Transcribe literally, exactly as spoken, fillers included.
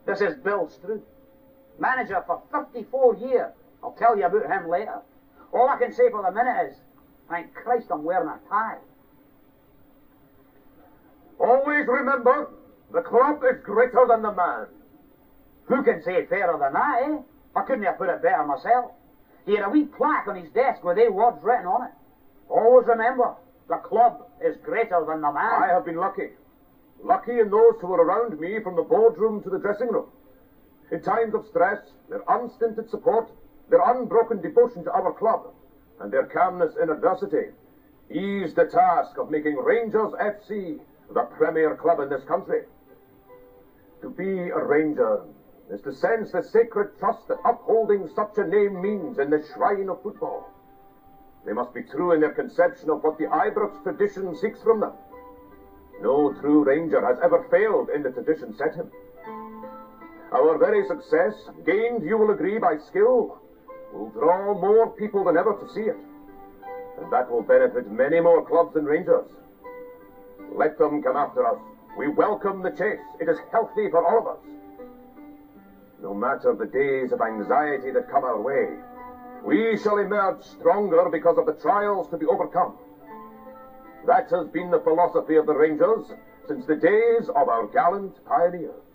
This is Bill Stroud, manager for thirty-four years. I'll tell you about him later. All I can say for the minute is, thank Christ I'm wearing a tie. Always remember, the club is greater than the man. Who can say it fairer than that, eh? I couldn't have put it better myself. He had a wee plaque on his desk with eight words written on it. Always remember, the club is greater than the man. I have been lucky. Lucky in those who were around me from the boardroom to the dressing room. In times of stress, their unstinted support, their unbroken devotion to our club, and their calmness in adversity eased the task of making Rangers F C the premier club in this country. To be a Ranger is to sense the sacred trust that upholding such a name means in the shrine of football. They must be true in their conception of what the Ibrox tradition seeks from them. No true Ranger has ever failed in the tradition set him. Our very success, gained, you will agree, by skill, will draw more people than ever to see it. And that will benefit many more clubs than Rangers. Let them come after us. We welcome the chase. It is healthy for all of us. No matter the days of anxiety that come our way, we shall emerge stronger because of the trials to be overcome. That has been the philosophy of the Rangers since the days of our gallant pioneers.